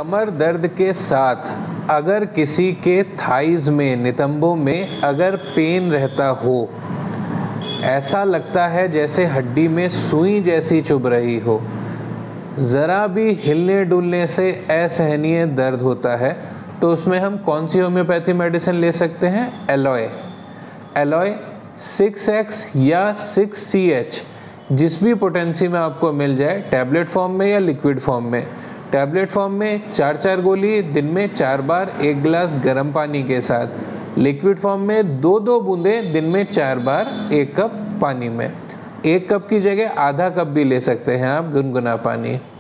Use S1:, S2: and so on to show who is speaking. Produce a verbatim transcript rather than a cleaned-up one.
S1: कमर दर्द के साथ अगर किसी के थाइज में, नितंबों में अगर पेन रहता हो, ऐसा लगता है जैसे हड्डी में सुई जैसी चुभ रही हो, ज़रा भी हिलने डुलने से असहनीय दर्द होता है, तो उसमें हम कौन सी होम्योपैथी मेडिसिन ले सकते हैं? एलॉय। एलॉय सिक्स एक्स या सिक्स सी एच जिस भी पोटेंसी में आपको मिल जाए, टैबलेट फॉर्म में या लिक्विड फॉर्म में। टैबलेट फॉर्म में चार चार गोली दिन में चार बार एक गिलास गर्म पानी के साथ, लिक्विड फॉर्म में दो दो बूंदें दिन में चार बार एक कप पानी में। एक कप की जगह आधा कप भी ले सकते हैं आप गुनगुना पानी।